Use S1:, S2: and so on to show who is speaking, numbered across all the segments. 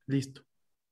S1: Listo.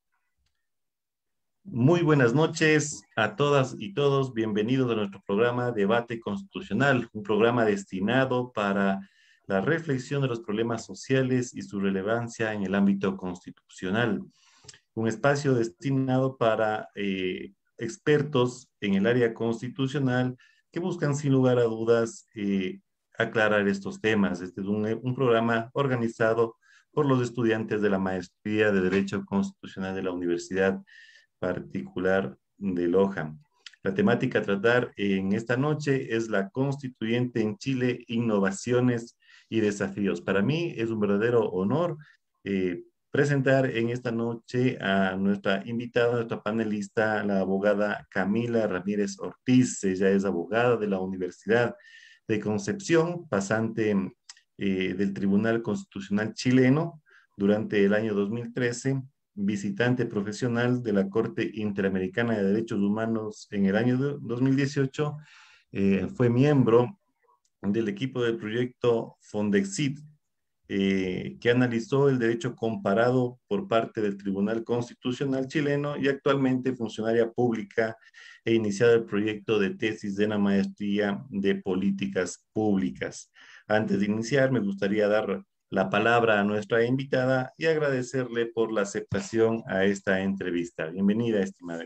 S1: Muy buenas noches a todas y todos. Bienvenidos a nuestro programa Debate Constitucional, un programa destinado para la reflexión de los problemas sociales y su relevancia en el ámbito constitucional. Un espacio destinado para expertos en el área constitucional que buscan sin lugar a dudas aclarar estos temas. Este es un programa organizado por los estudiantes de la Maestría de Derecho Constitucional de la Universidad Particular de Loja. La temática a tratar en esta noche es la constituyente en Chile, innovaciones y desafíos. Para mí es un verdadero honor presentar en esta noche a nuestra invitada, nuestra panelista, la abogada Camila Ramírez Ortiz. Ella es abogada de la Universidad de Concepción, pasante del Tribunal Constitucional chileno durante el año 2013, visitante profesional de la Corte Interamericana de Derechos Humanos en el año 2018, fue miembro del equipo del proyecto Fondexit, que analizó el derecho comparado por parte del Tribunal Constitucional chileno y actualmente funcionaria pública e iniciado el proyecto de tesis de la maestría de políticas públicas. Antes de iniciar, me gustaría dar la palabra a nuestra invitada y agradecerle por la aceptación a esta entrevista. Bienvenida, estimada.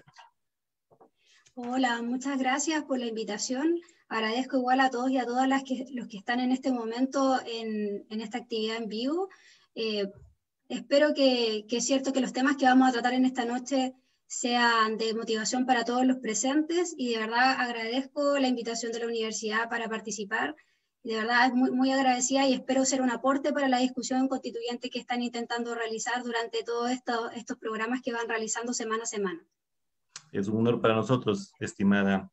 S2: Hola, muchas gracias por la invitación. Agradezco igual a todos y a todas los que están en este momento en esta actividad en vivo. Espero que es cierto que los temas que vamos a tratar en esta noche sean de motivación para todos los presentes, y de verdad agradezco la invitación de la universidad para participar. De verdad es muy agradecida y espero ser un aporte para la discusión constituyente que están intentando realizar durante todos estos programas que van realizando semana a semana.
S1: Es un honor para nosotros, estimada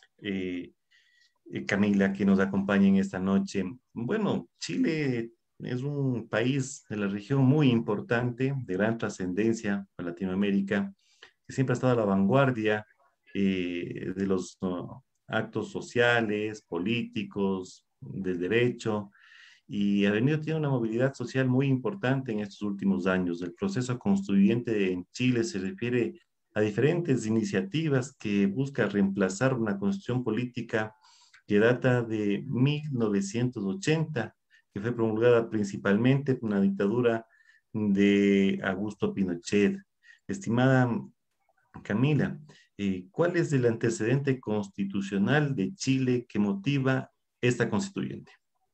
S1: Camila, que nos acompañe en esta noche. Bueno, Chile es un país de la región muy importante, de gran trascendencia para Latinoamérica, que siempre ha estado a la vanguardia de los actos sociales, políticos, del derecho, y ha venido teniendo una movilidad social muy importante en estos últimos años. El proceso constituyente en Chile se refiere a diferentes iniciativas que buscan reemplazar una constitución política que data de 1980, que fue promulgada principalmente por una dictadura de Augusto Pinochet. Estimada Camila, ¿cuál es el antecedente constitucional de Chile que motiva esta constituyente?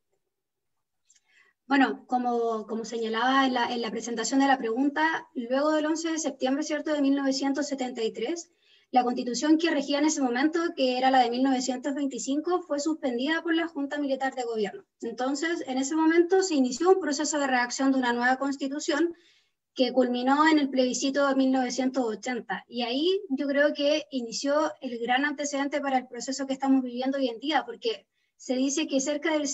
S2: Bueno, como señalaba en la presentación de la pregunta, luego del 11 de septiembre, ¿cierto?, de 1973, la constitución que regía en ese momento, que era la de 1925, fue suspendida por la Junta Militar de Gobierno. Entonces, en ese momento se inició un proceso de redacción de una nueva constitución que culminó en el plebiscito de 1980. Y ahí yo creo que inició el gran antecedente para el proceso que estamos viviendo hoy en día, porque se dice que cerca del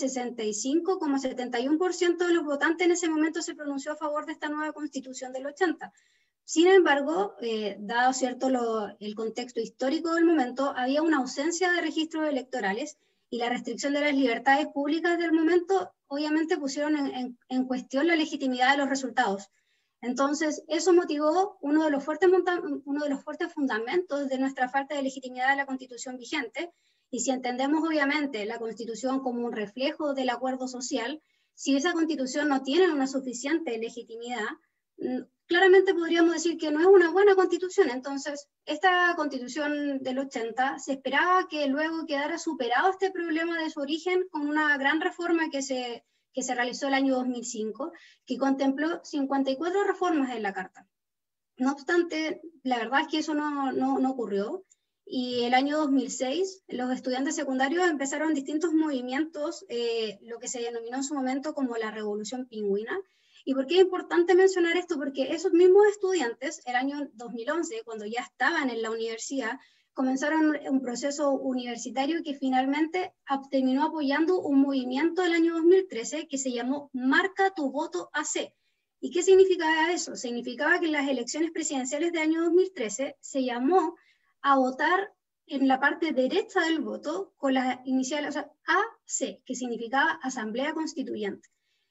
S2: 65,71% de los votantes en ese momento se pronunció a favor de esta nueva constitución del 80. Sin embargo, dado cierto el contexto histórico del momento, había una ausencia de registros electorales y la restricción de las libertades públicas del momento obviamente pusieron en cuestión la legitimidad de los resultados. Entonces, eso motivó uno de los fuertes fundamentos de nuestra falta de legitimidad de la Constitución vigente. Y si entendemos obviamente la Constitución como un reflejo del acuerdo social, si esa Constitución no tiene una suficiente legitimidad, claramente podríamos decir que no es una buena Constitución. Entonces, esta Constitución del 80 se esperaba que luego quedara superado este problema de su origen con una gran reforma que se realizó el año 2005, que contempló 54 reformas en la Carta. No obstante, la verdad es que eso no ocurrió. Y el año 2006, los estudiantes secundarios empezaron distintos movimientos, lo que se denominó en su momento como la Revolución Pingüina. ¿Y por qué es importante mencionar esto? Porque esos mismos estudiantes, el año 2011, cuando ya estaban en la universidad, comenzaron un proceso universitario que finalmente terminó apoyando un movimiento del año 2013 que se llamó Marca tu voto AC. ¿Y qué significaba eso? Significaba que en las elecciones presidenciales del año 2013 se llamó a votar en la parte derecha del voto con las iniciales, o sea, AC, que significaba Asamblea Constituyente.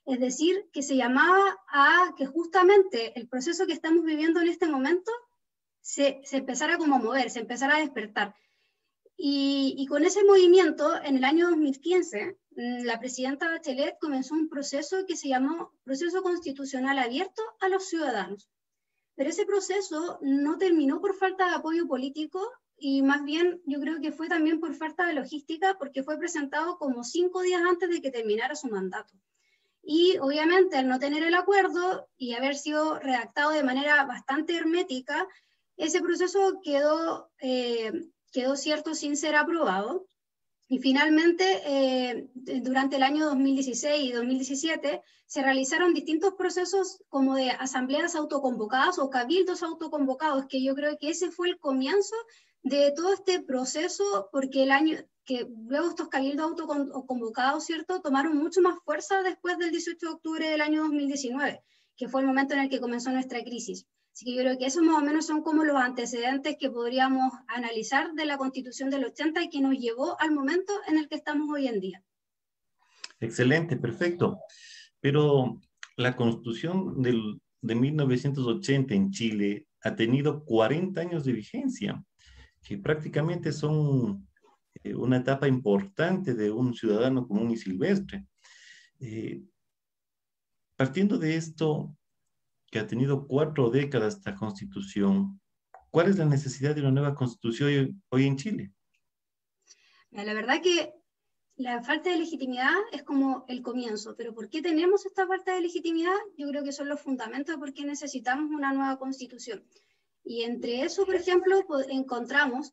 S2: Es decir, que se llamaba a que justamente el proceso que estamos viviendo en este momento se empezara como a mover, se empezara a despertar. Y con ese movimiento, en el año 2015, la presidenta Bachelet comenzó un proceso que se llamó Proceso Constitucional Abierto a los Ciudadanos. Pero ese proceso no terminó por falta de apoyo político, y más bien yo creo que fue también por falta de logística, porque fue presentado como 5 días antes de que terminara su mandato. Y obviamente al no tener el acuerdo y haber sido redactado de manera bastante hermética, ese proceso quedó cierto sin ser aprobado. Y finalmente, durante el año 2016 y 2017, se realizaron distintos procesos como de asambleas autoconvocadas o cabildos autoconvocados, que yo creo que ese fue el comienzo de todo este proceso, porque el año que luego estos cabildos autoconvocados, ¿cierto?, tomaron mucho más fuerza después del 18 de octubre del año 2019, que fue el momento en el que comenzó nuestra crisis. Así que yo creo que esos más o menos son como los antecedentes que podríamos analizar de la Constitución del 80 y que nos llevó al momento en el que estamos hoy en día.
S1: Excelente, perfecto. Pero la Constitución de 1980 en Chile ha tenido 40 años de vigencia, que prácticamente son una etapa importante de un ciudadano común y silvestre. Partiendo de esto, que ha tenido 4 décadas esta constitución, ¿cuál es la necesidad de una nueva constitución hoy en Chile?
S2: La verdad que la falta de legitimidad es como el comienzo, pero ¿por qué tenemos esta falta de legitimidad? Yo creo que son los fundamentos de por qué necesitamos una nueva constitución. Y entre eso, por ejemplo, encontramos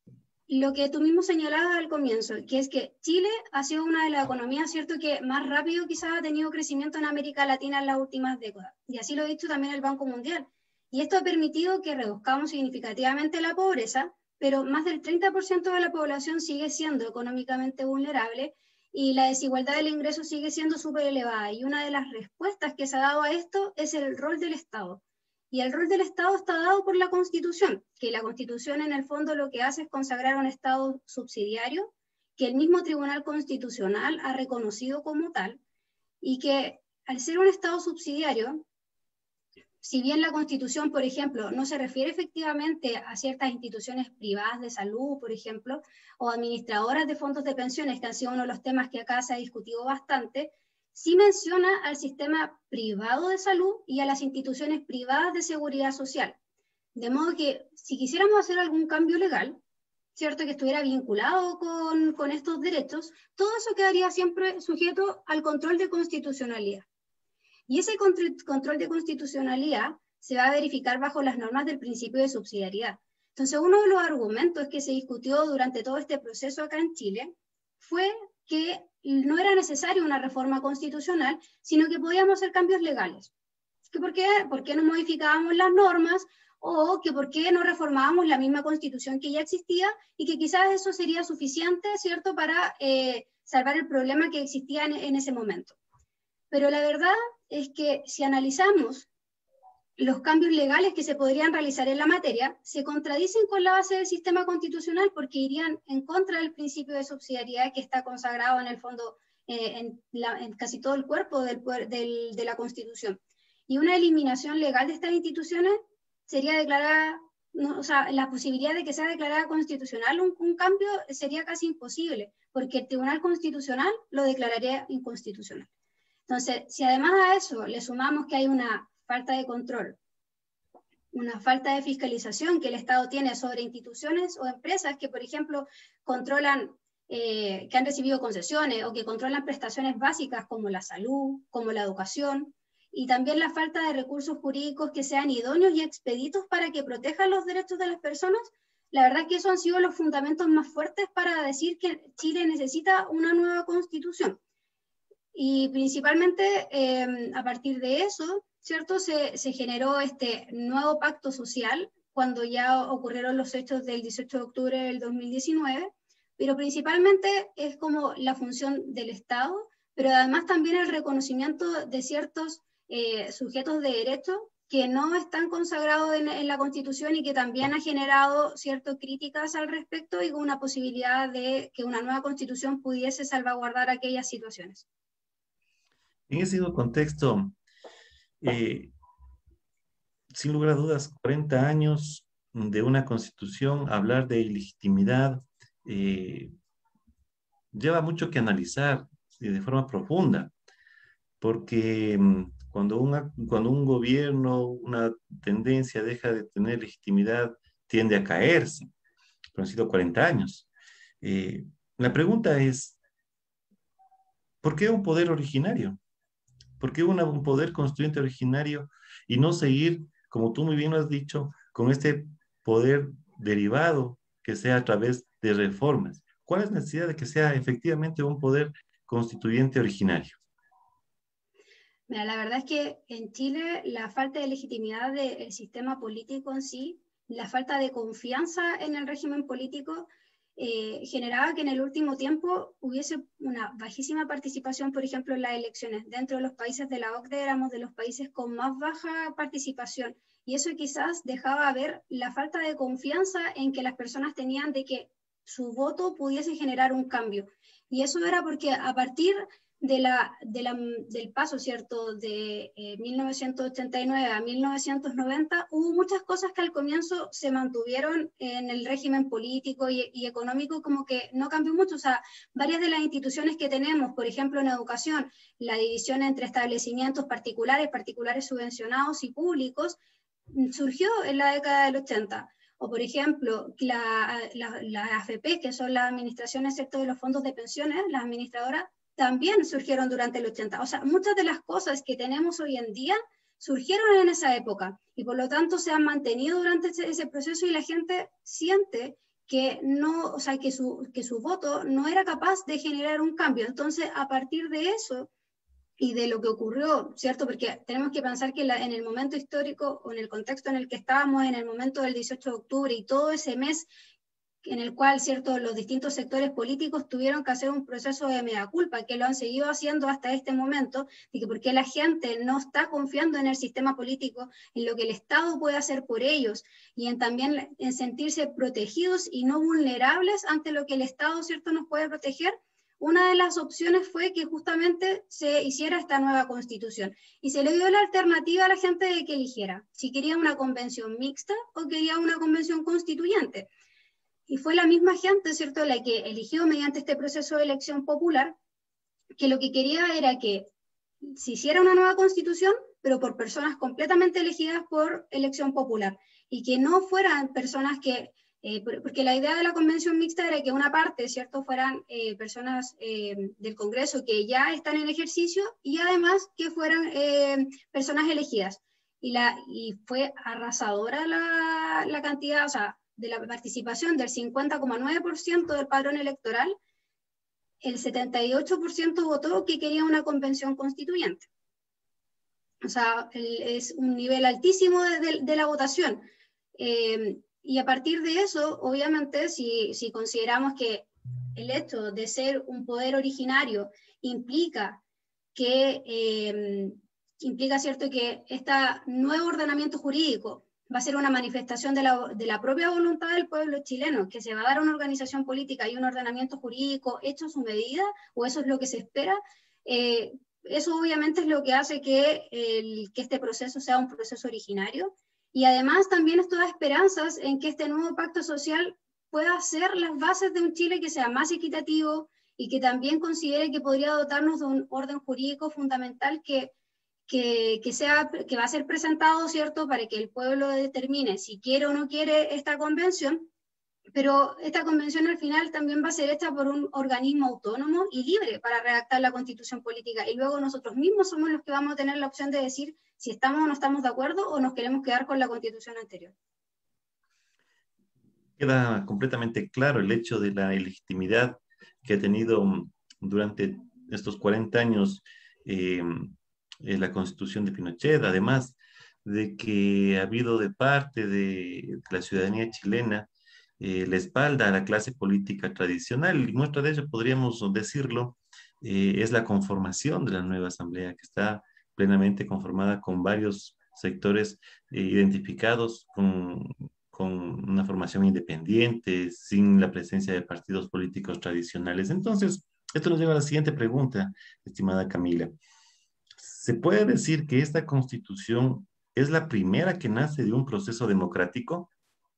S2: lo que tú mismo señalabas al comienzo, que es que Chile ha sido una de las economías, ¿cierto?, que más rápido quizás ha tenido crecimiento en América Latina en las últimas décadas. Y así lo ha dicho también el Banco Mundial. Y esto ha permitido que reduzcamos significativamente la pobreza, pero más del 30% de la población sigue siendo económicamente vulnerable y la desigualdad del ingreso sigue siendo súper elevada. Y una de las respuestas que se ha dado a esto es el rol del Estado. Y el rol del Estado está dado por la Constitución, que la Constitución en el fondo lo que hace es consagrar un Estado subsidiario, que el mismo Tribunal Constitucional ha reconocido como tal, y que al ser un Estado subsidiario, si bien la Constitución, por ejemplo, no se refiere efectivamente a ciertas instituciones privadas de salud, por ejemplo, o administradoras de fondos de pensiones, que han sido uno de los temas que acá se ha discutido bastante, sí menciona al sistema privado de salud y a las instituciones privadas de seguridad social. De modo que si quisiéramos hacer algún cambio legal, ¿cierto?, que estuviera vinculado con estos derechos, todo eso quedaría siempre sujeto al control de constitucionalidad. Y ese control de constitucionalidad se va a verificar bajo las normas del principio de subsidiariedad. Entonces, uno de los argumentos que se discutió durante todo este proceso acá en Chile fue que no era necesaria una reforma constitucional, sino que podíamos hacer cambios legales. ¿Por qué no modificábamos las normas? O que por qué no reformábamos la misma Constitución que ya existía y que quizás eso sería suficiente, ¿cierto?, para salvar el problema que existía en ese momento. Pero la verdad es que si analizamos los cambios legales que se podrían realizar en la materia, se contradicen con la base del sistema constitucional porque irían en contra del principio de subsidiariedad que está consagrado en el fondo en casi todo el cuerpo de la Constitución. Y una eliminación legal de estas instituciones sería declarada, no, o sea, la posibilidad de que sea declarada constitucional un cambio sería casi imposible, porque el Tribunal Constitucional lo declararía inconstitucional. Entonces, si además a eso le sumamos que hay una falta de control, una falta de fiscalización que el Estado tiene sobre instituciones o empresas que, por ejemplo, controlan, que han recibido concesiones o que controlan prestaciones básicas como la salud, como la educación, y también la falta de recursos jurídicos que sean idóneos y expeditos para que protejan los derechos de las personas, la verdad es que esos han sido los fundamentos más fuertes para decir que Chile necesita una nueva constitución. Y principalmente a partir de eso, ¿cierto?, se generó este nuevo pacto social cuando ya ocurrieron los hechos del 18 de octubre del 2019, pero principalmente es como la función del Estado, pero además también el reconocimiento de ciertos sujetos de derecho que no están consagrados en la Constitución y que también ha generado ciertas críticas al respecto y con una posibilidad de que una nueva Constitución pudiese salvaguardar aquellas situaciones.
S1: En ese mismo contexto, eh, sin lugar a dudas, 40 años de una constitución, hablar de ilegitimidad, eh, lleva mucho que analizar de forma profunda, porque cuando un gobierno, una tendencia deja de tener legitimidad, tiende a caerse. Pero han sido 40 años. Eh, la pregunta es, ¿por qué un poder originario? ¿Por qué un poder constituyente originario y no seguir, como tú muy bien lo has dicho, con este poder derivado que sea a través de reformas? ¿Cuál es la necesidad de que sea efectivamente un poder constituyente originario?
S2: Mira, la verdad es que en Chile la falta de legitimidad del sistema político en sí, la falta de confianza en el régimen político, generaba que en el último tiempo hubiese una bajísima participación, por ejemplo, en las elecciones. Dentro de los países de la OCDE éramos de los países con más baja participación y eso quizás dejaba ver la falta de confianza en que las personas tenían de que su voto pudiese generar un cambio. Y eso era porque a partir del paso, ¿cierto?, de 1989 a 1990, hubo muchas cosas que al comienzo se mantuvieron en el régimen político y económico, como que no cambió mucho. O sea, varias de las instituciones que tenemos, por ejemplo, en educación, la división entre establecimientos particulares, particulares subvencionados y públicos, surgió en la década del 80. O, por ejemplo, las AFP, que son las administraciones, ¿cierto?, de los fondos de pensiones, las administradoras, también surgieron durante el 80. O sea, muchas de las cosas que tenemos hoy en día surgieron en esa época y por lo tanto se han mantenido durante ese proceso y la gente siente que no, o sea, que su voto no era capaz de generar un cambio. Entonces, a partir de eso y de lo que ocurrió, ¿cierto? Porque tenemos que pensar que en el momento histórico o en el contexto en el que estábamos, en el momento del 18 de octubre y todo ese mes en el cual, ¿cierto?, los distintos sectores políticos tuvieron que hacer un proceso de mea culpa, que lo han seguido haciendo hasta este momento, de que porque la gente no está confiando en el sistema político, en lo que el Estado puede hacer por ellos, y en también en sentirse protegidos y no vulnerables ante lo que el Estado, ¿cierto?, nos puede proteger. Una de las opciones fue que justamente se hiciera esta nueva constitución y se le dio la alternativa a la gente de que eligiera si quería una convención mixta o quería una convención constituyente. Y fue la misma gente, ¿cierto?, la que eligió mediante este proceso de elección popular, que lo que quería era que se hiciera una nueva constitución, pero por personas completamente elegidas por elección popular, y que no fueran personas que, porque la idea de la convención mixta era que una parte, ¿cierto?, fueran personas del Congreso que ya están en ejercicio, y además que fueran personas elegidas. Y fue arrasadora la cantidad, o sea, de la participación del 50,9% del padrón electoral, el 78% votó que quería una convención constituyente. O sea, es un nivel altísimo de la votación. Y a partir de eso, obviamente, si consideramos que el hecho de ser un poder originario implica cierto, que este nuevo ordenamiento jurídico va a ser una manifestación de la propia voluntad del pueblo chileno, que se va a dar una organización política y un ordenamiento jurídico hecho a su medida, o eso es lo que se espera. Eso obviamente es lo que hace que este proceso sea un proceso originario, y además también esto da esperanzas en que este nuevo pacto social pueda ser las bases de un Chile que sea más equitativo y que también considere que podría dotarnos de un orden jurídico fundamental que va a ser presentado, ¿cierto?, para que el pueblo determine si quiere o no quiere esta convención, pero esta convención al final también va a ser hecha por un organismo autónomo y libre para redactar la constitución política, y luego nosotros mismos somos los que vamos a tener la opción de decir si estamos o no estamos de acuerdo o nos queremos quedar con la constitución anterior.
S1: Queda completamente claro el hecho de la ilegitimidad que ha tenido durante estos 40 años eh, la constitución de Pinochet, además de que ha habido de parte de la ciudadanía chilena la espalda a la clase política tradicional. Y muestra de ello, podríamos decirlo, es la conformación de la nueva asamblea, que está plenamente conformada con varios sectores identificados con una formación independiente, sin la presencia de partidos políticos tradicionales. Entonces, esto nos lleva a la siguiente pregunta, estimada Camila. ¿Se puede decir que esta constitución es la primera que nace de un proceso democrático?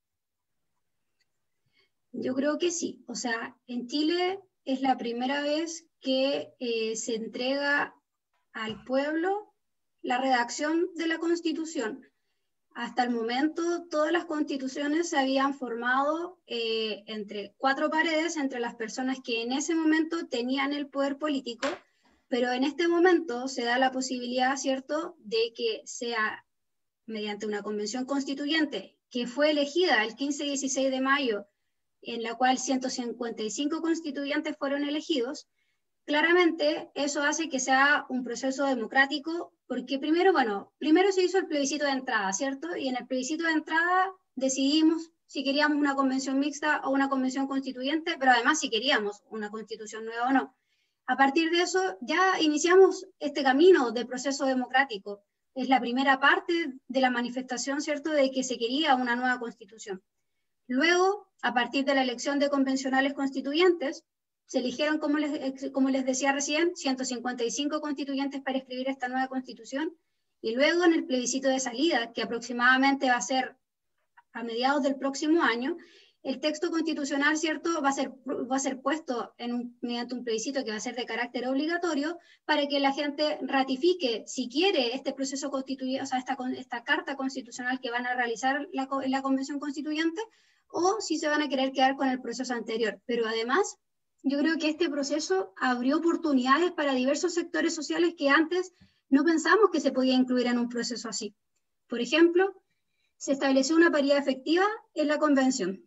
S2: Yo creo que sí. O sea, en Chile es la primera vez que se entrega al pueblo la redacción de la Constitución. Hasta el momento, todas las constituciones se habían formado entre cuatro paredes, entre las personas que en ese momento tenían el poder político, pero en este momento se da la posibilidad, ¿cierto?, de que sea mediante una convención constituyente que fue elegida el 15 y 16 de mayo, en la cual 155 constituyentes fueron elegidos. Claramente eso hace que sea un proceso democrático, porque primero se hizo el plebiscito de entrada, ¿cierto? Y en el plebiscito de entrada decidimos si queríamos una convención mixta o una convención constituyente, pero además si queríamos una constitución nueva o no. A partir de eso ya iniciamos este camino de proceso democrático. Es la primera parte de la manifestación, ¿cierto?, de que se quería una nueva constitución. Luego, a partir de la elección de convencionales constituyentes, se eligieron, como les decía recién, 155 constituyentes para escribir esta nueva constitución, y luego en el plebiscito de salida, que aproximadamente va a ser a mediados del próximo año, el texto constitucional, ¿cierto?, va a ser puesto mediante un plebiscito que va a ser de carácter obligatorio para que la gente ratifique si quiere este proceso constituyente, o sea, esta carta constitucional que van a realizar en la Convención Constituyente, o si se van a querer quedar con el proceso anterior. Pero además, yo creo que este proceso abrió oportunidades para diversos sectores sociales que antes no pensamos que se podía incluir en un proceso así. Por ejemplo, se estableció una paridad efectiva en la convención.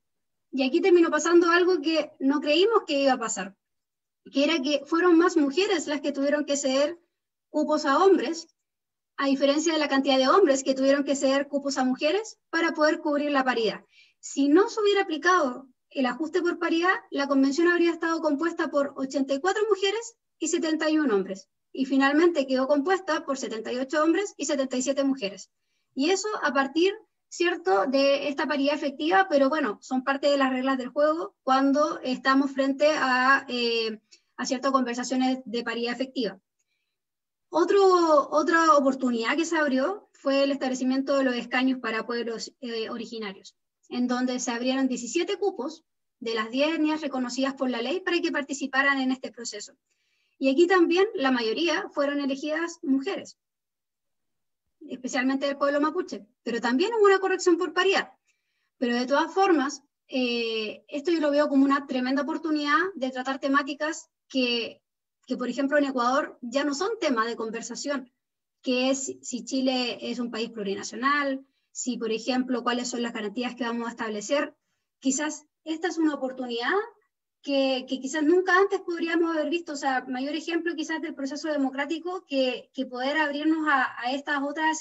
S2: Y aquí terminó pasando algo que no creímos que iba a pasar, que era que fueron más mujeres las que tuvieron que ceder cupos a hombres, a diferencia de la cantidad de hombres que tuvieron que ceder cupos a mujeres para poder cubrir la paridad. Si no se hubiera aplicado el ajuste por paridad, la convención habría estado compuesta por 84 mujeres y 71 hombres. Y finalmente quedó compuesta por 78 hombres y 77 mujeres. Y eso a partir, ¿cierto?, de esta paridad efectiva, pero bueno, son parte de las reglas del juego cuando estamos frente a ciertas conversaciones de paridad efectiva. Otra oportunidad que se abrió fue el establecimiento de los escaños para pueblos originarios, en donde se abrieron 17 cupos de las 10 etnias reconocidas por la ley para que participaran en este proceso. Y aquí también la mayoría fueron elegidas mujeres, especialmente del pueblo mapuche, pero también hubo una corrección por paridad. Pero de todas formas, esto yo lo veo como una tremenda oportunidad de tratar temáticas que, por ejemplo, en Ecuador ya no son tema de conversación, que es si Chile es un país plurinacional, si, por ejemplo, cuáles son las garantías que vamos a establecer. Quizás esta es una oportunidad que quizás nunca antes podríamos haber visto. O sea, mayor ejemplo quizás del proceso democrático que poder abrirnos a estas otras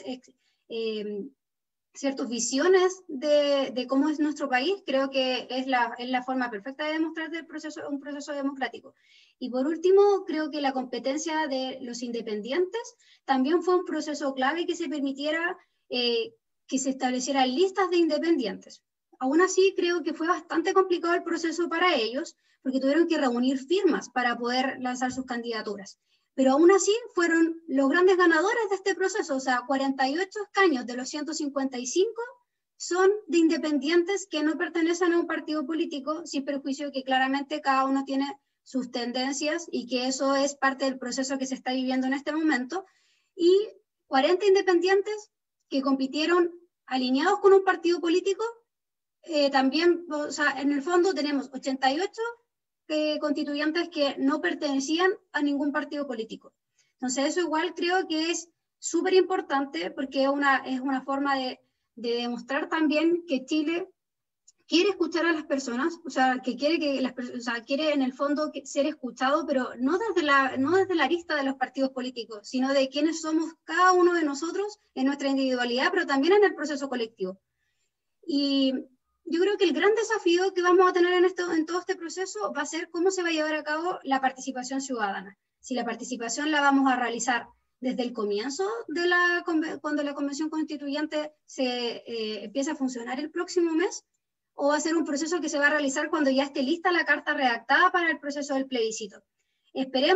S2: ciertas visiones de cómo es nuestro país. Creo que es la forma perfecta de demostrar un proceso democrático. Y por último, creo que la competencia de los independientes también fue un proceso clave que se permitiera que se establecieran listas de independientes. Aún así, creo que fue bastante complicado el proceso para ellos, porque tuvieron que reunir firmas para poder lanzar sus candidaturas. Pero aún así fueron los grandes ganadores de este proceso. O sea, 48 escaños de los 155 son de independientes que no pertenecen a un partido político, sin perjuicio que claramente cada uno tiene sus tendencias y que eso es parte del proceso que se está viviendo en este momento. Y 40 independientes que compitieron alineados con un partido político. También, o sea, en el fondo tenemos 88 constituyentes que no pertenecían a ningún partido político. Entonces eso igual creo que es súper importante porque es una forma de demostrar también que Chile quiere escuchar a las personas, o sea, que quiere quiere en el fondo ser escuchado, pero no desde la arista de los partidos políticos, sino de quiénes somos cada uno de nosotros en nuestra individualidad, pero también en el proceso colectivo. Y yo creo que el gran desafío que vamos a tener en todo este proceso va a ser cómo se va a llevar a cabo la participación ciudadana. Si la participación la vamos a realizar desde el comienzo cuando la Convención Constituyente empieza a funcionar el próximo mes, o va a ser un proceso que se va a realizar cuando ya esté lista la carta redactada para el proceso del plebiscito. Esperemos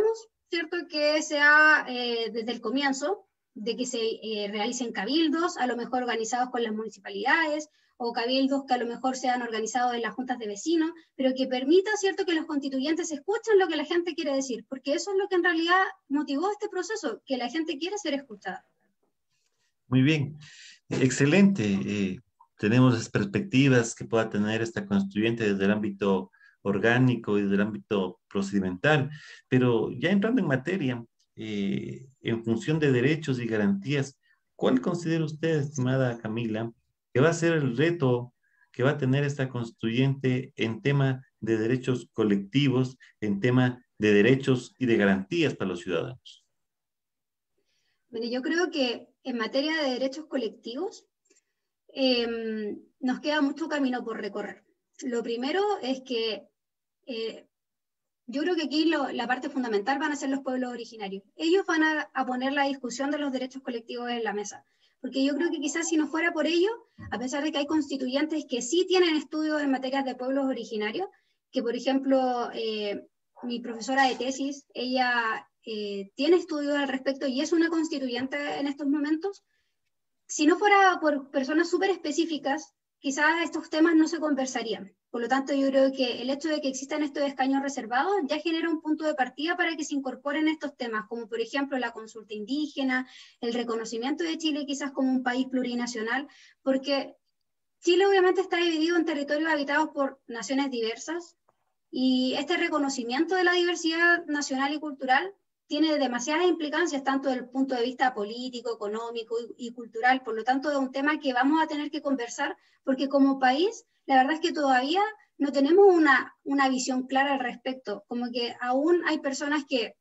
S2: ¿cierto? Que sea desde el comienzo, de que se realicen cabildos, a lo mejor organizados con las municipalidades, o cabildos que a lo mejor sean organizados en las juntas de vecinos, pero que permita, ¿cierto?, que los constituyentes escuchen lo que la gente quiere decir, porque eso es lo que en realidad motivó este proceso, que la gente quiere ser escuchada.
S1: Muy bien, excelente. Tenemos las perspectivas que pueda tener esta constituyente desde el ámbito orgánico y desde el ámbito procedimental, pero ya entrando en materia, en función de derechos y garantías, ¿cuál considera usted, estimada Camila, que va a ser el reto que va a tener esta constituyente en tema de derechos colectivos, en tema de derechos y de garantías para los ciudadanos?
S2: Bueno, yo creo que en materia de derechos colectivos nos queda mucho camino por recorrer. Lo primero es que yo creo que aquí la parte fundamental van a ser los pueblos originarios. Ellos van a poner la discusión de los derechos colectivos en la mesa. Porque yo creo que quizás si no fuera por ello, a pesar de que hay constituyentes que sí tienen estudios en materias de pueblos originarios, que por ejemplo mi profesora de tesis, ella tiene estudios al respecto y es una constituyente en estos momentos, si no fuera por personas súper específicas, quizás estos temas no se conversarían. Por lo tanto, yo creo que el hecho de que existan estos escaños reservados ya genera un punto de partida para que se incorporen estos temas, como por ejemplo la consulta indígena, el reconocimiento de Chile quizás como un país plurinacional, porque Chile obviamente está dividido en territorios habitados por naciones diversas, y este reconocimiento de la diversidad nacional y cultural tiene demasiadas implicancias, tanto desde el punto de vista político, económico y cultural. Por lo tanto, es un tema que vamos a tener que conversar, porque como país, la verdad es que todavía no tenemos una visión clara al respecto, como que aún hay personas que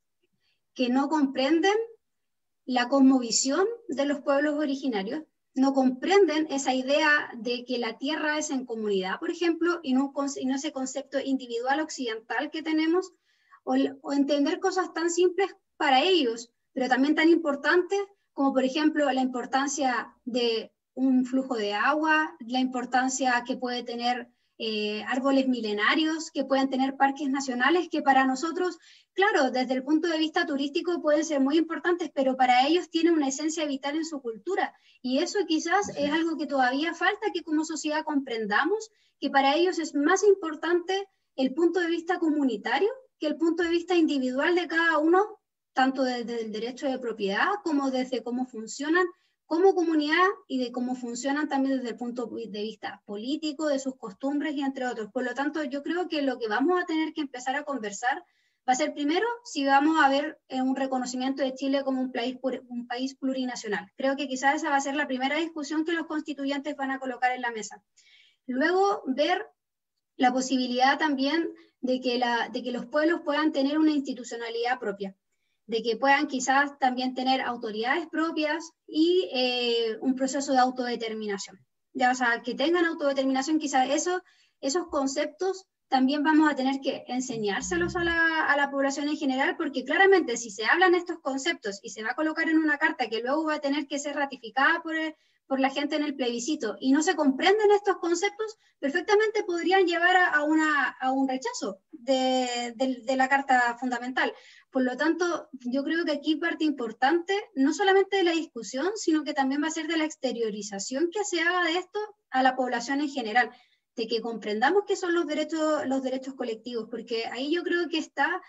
S2: no comprenden la cosmovisión de los pueblos originarios, no comprenden esa idea de que la tierra es en comunidad, por ejemplo, y no ese concepto individual occidental que tenemos, o entender cosas tan simples para ellos, pero también tan importantes como, por ejemplo, la importancia de un flujo de agua, la importancia que puede tener árboles milenarios, que pueden tener parques nacionales, que para nosotros, claro, desde el punto de vista turístico pueden ser muy importantes, pero para ellos tienen una esencia vital en su cultura. Y eso quizás es algo que todavía falta que como sociedad comprendamos, que para ellos es más importante el punto de vista comunitario que el punto de vista individual de cada uno, tanto desde el derecho de propiedad como desde cómo funcionan como comunidad y de cómo funcionan también desde el punto de vista político, de sus costumbres y entre otros. Por lo tanto, yo creo que lo que vamos a tener que empezar a conversar va a ser primero si vamos a ver un reconocimiento de Chile como un país plurinacional. Creo que quizás esa va a ser la primera discusión que los constituyentes van a colocar en la mesa. Luego, ver la posibilidad también de que los pueblos puedan tener una institucionalidad propia, de que puedan quizás también tener autoridades propias y un proceso de autodeterminación. Ya, o sea, que tengan autodeterminación, quizás esos conceptos también vamos a tener que enseñárselos a la población en general, porque claramente si se hablan estos conceptos y se va a colocar en una carta que luego va a tener que ser ratificada por la gente en el plebiscito y no se comprenden estos conceptos, perfectamente podrían llevar a un rechazo de la Carta Fundamental. Por lo tanto, yo creo que aquí parte importante, no solamente de la discusión, sino que también va a ser de la exteriorización que se haga de esto a la población en general, de que comprendamos qué son los derechos colectivos, porque ahí yo creo que está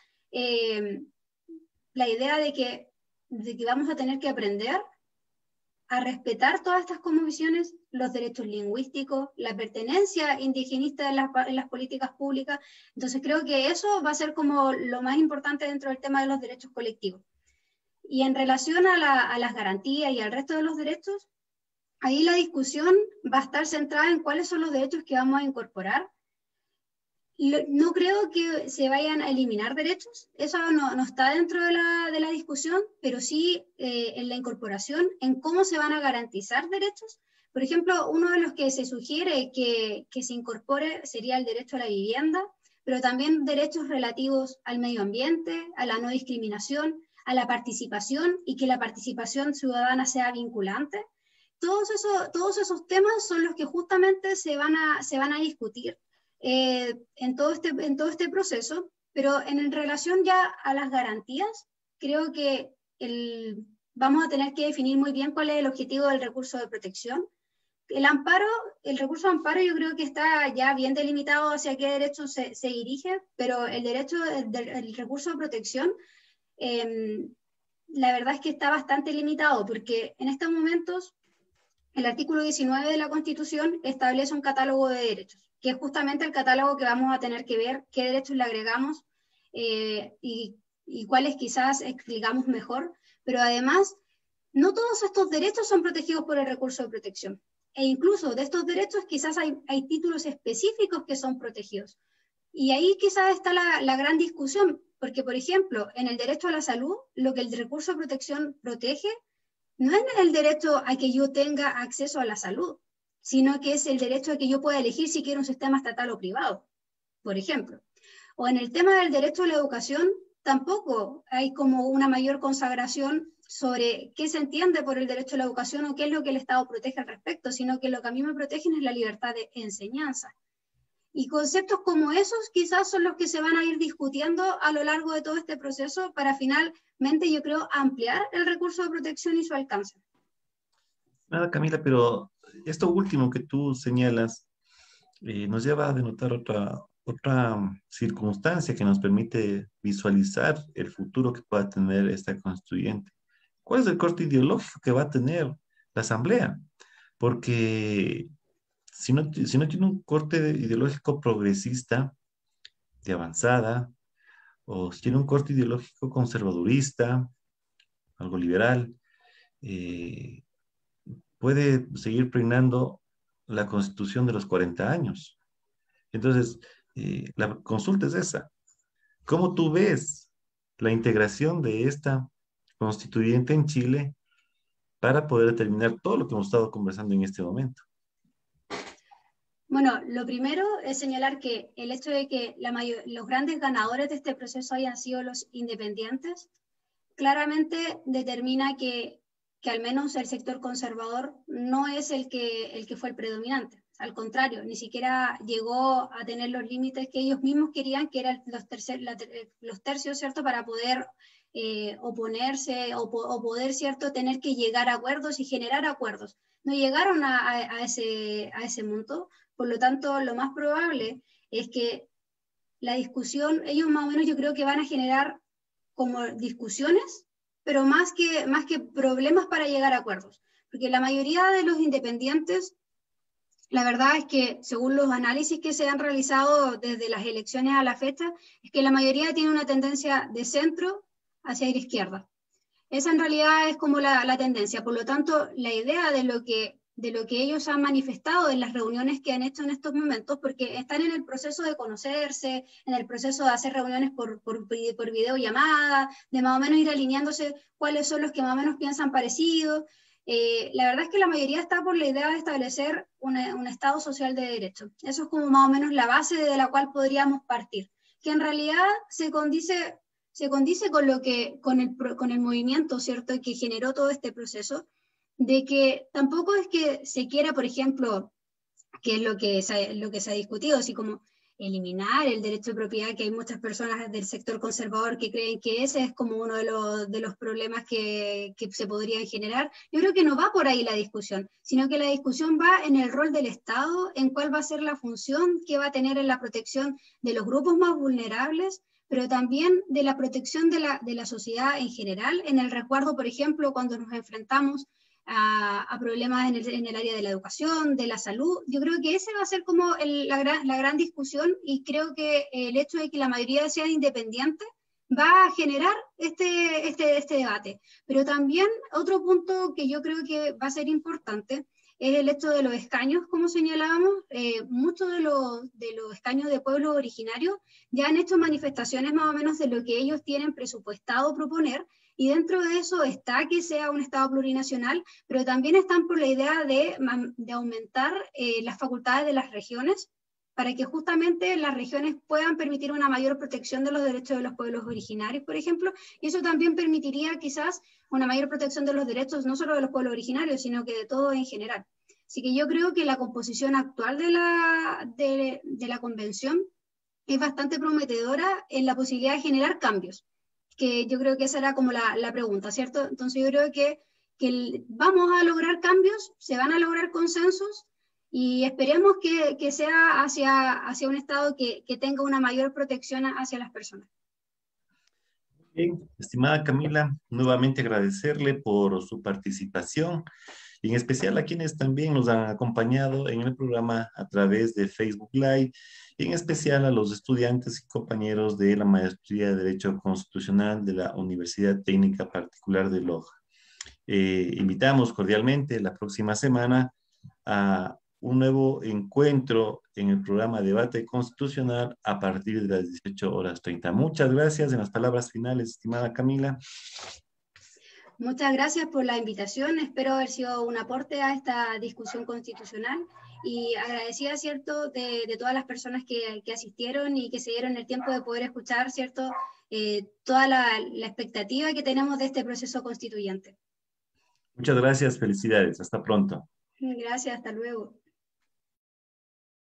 S2: la idea de que vamos a tener que aprender a respetar todas estas cosmovisiones, los derechos lingüísticos, la pertenencia indigenista en las políticas públicas. Entonces creo que eso va a ser como lo más importante dentro del tema de los derechos colectivos. Y en relación a las garantías y al resto de los derechos, ahí la discusión va a estar centrada en cuáles son los derechos que vamos a incorporar. No creo que se vayan a eliminar derechos, eso no está dentro de la discusión, pero sí en la incorporación, en cómo se van a garantizar derechos. Por ejemplo, uno de los que se sugiere que se incorpore sería el derecho a la vivienda, pero también derechos relativos al medio ambiente, a la no discriminación, a la participación y que la participación ciudadana sea vinculante. Todos esos temas son los que justamente se van a discutir en todo este proceso, Pero en relación ya a las garantías, creo que vamos a tener que definir muy bien cuál es el objetivo del recurso de protección. El recurso de amparo yo creo que está ya bien delimitado hacia qué derecho se dirige, pero el recurso de protección, la verdad es que está bastante limitado, porque en estos momentos el artículo 19 de la Constitución establece un catálogo de derechos, que es justamente el catálogo que vamos a tener que ver qué derechos le agregamos y cuáles quizás explicamos mejor, pero además no todos estos derechos son protegidos por el recurso de protección. E incluso de estos derechos quizás hay títulos específicos que son protegidos. Y ahí quizás está la gran discusión, porque por ejemplo, en el derecho a la salud, lo que el recurso de protección protege no es el derecho a que yo tenga acceso a la salud, sino que es el derecho a que yo pueda elegir si quiero un sistema estatal o privado, por ejemplo. O en el tema del derecho a la educación, tampoco hay como una mayor consagración sobre qué se entiende por el derecho a la educación o qué es lo que el Estado protege al respecto, sino que lo que a mí me protegen es la libertad de enseñanza. Y conceptos como esos quizás son los que se van a ir discutiendo a lo largo de todo este proceso para finalmente, yo creo, ampliar el recurso de protección y su alcance.
S1: Nada, Camila, pero esto último que tú señalas nos lleva a denotar otra circunstancia que nos permite visualizar el futuro que pueda tener esta constituyente. ¿Cuál es el corte ideológico que va a tener la Asamblea? Porque si no tiene un corte ideológico progresista, de avanzada, o si tiene un corte ideológico conservadurista, algo liberal, eh, puede seguir peinando la Constitución de los 40 años. Entonces, la consulta es esa. ¿Cómo tú ves la integración de esta constituyente en Chile para poder determinar todo lo que hemos estado conversando en este momento?
S2: Bueno, lo primero es señalar que el hecho de que los grandes ganadores de este proceso hayan sido los independientes, claramente determina que al menos el sector conservador no es el que fue el predominante. Al contrario, ni siquiera llegó a tener los límites que ellos mismos querían, que eran los tercios, ¿cierto?, para poder oponerse o poder, ¿cierto?, tener que llegar a acuerdos y generar acuerdos. No llegaron a ese monto, por lo tanto, lo más probable es que la discusión, ellos más o menos yo creo que van a generar como discusiones, pero más que problemas para llegar a acuerdos. Porque la mayoría de los independientes, la verdad es que según los análisis que se han realizado desde las elecciones a la fecha, es que la mayoría tiene una tendencia de centro hacia ir izquierda. Esa en realidad es como la tendencia. Por lo tanto, la idea de lo que ellos han manifestado en las reuniones que han hecho en estos momentos, porque están en el proceso de conocerse, en el proceso de hacer reuniones por videollamada, de más o menos ir alineándose cuáles son los que más o menos piensan parecido. La verdad es que la mayoría está por la idea de establecer un Estado social de derecho. Eso es como más o menos la base de la cual podríamos partir, que en realidad se condice con el movimiento, ¿cierto?, que generó todo este proceso, de que tampoco es que se quiera, por ejemplo, que es lo que se ha discutido, así como eliminar el derecho de propiedad, que hay muchas personas del sector conservador que creen que ese es como uno de los problemas que se podrían generar. Yo creo que no va por ahí la discusión, sino que la discusión va en el rol del Estado, en cuál va a ser la función que va a tener en la protección de los grupos más vulnerables, pero también de la protección de la sociedad en general, en el resguardo, por ejemplo, cuando nos enfrentamos a problemas en el área de la educación, de la salud. Yo creo que ese va a ser como la gran discusión, y creo que el hecho de que la mayoría sea independiente va a generar este debate. Pero también otro punto que yo creo que va a ser importante es el hecho de los escaños, como señalábamos. Muchos de los escaños de pueblos originarios ya han hecho manifestaciones más o menos de lo que ellos tienen presupuestado proponer, y dentro de eso está que sea un Estado plurinacional, pero también están por la idea de aumentar las facultades de las regiones, para que justamente las regiones puedan permitir una mayor protección de los derechos de los pueblos originarios, por ejemplo, y eso también permitiría quizás una mayor protección de los derechos no solo de los pueblos originarios, sino que de todo en general. Así que yo creo que la composición actual de la convención es bastante prometedora en la posibilidad de generar cambios, que yo creo que esa era como la pregunta, ¿cierto? Entonces yo creo que vamos a lograr cambios, se van a lograr consensos y esperemos que sea hacia un Estado que tenga una mayor protección hacia las personas.
S1: Bien, estimada Camila, nuevamente agradecerle por su participación y en especial a quienes también nos han acompañado en el programa a través de Facebook Live, y en especial a los estudiantes y compañeros de la Maestría de Derecho Constitucional de la Universidad Técnica Particular de Loja. Invitamos cordialmente la próxima semana a un nuevo encuentro en el programa Debate Constitucional a partir de las 18:30. Muchas gracias. En las palabras finales, estimada Camila.
S2: Muchas gracias por la invitación. Espero haber sido un aporte a esta discusión constitucional y agradecida, ¿cierto?, de todas las personas que asistieron y que se dieron el tiempo de poder escuchar, ¿cierto?, toda la expectativa que tenemos de este proceso constituyente.
S1: Muchas gracias. Felicidades. Hasta pronto.
S2: Gracias. Hasta luego.